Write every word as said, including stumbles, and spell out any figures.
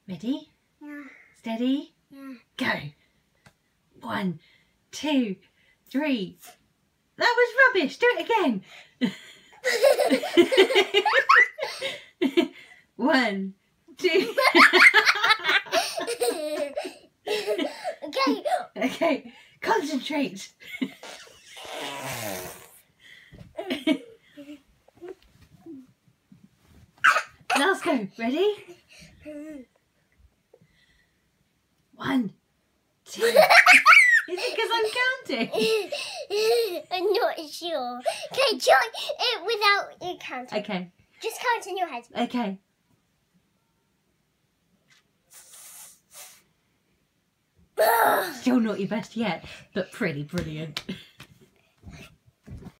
Ready? Yeah. Steady? Yeah. Go. One, two, three. That was rubbish. Do it again. One, two. Okay. Okay. Concentrate. Last go. Ready? One, two. Is it because I'm counting? I'm not sure. Okay, try it without you counting. Okay. Just count in your head. Okay. Still not your best yet, but pretty brilliant.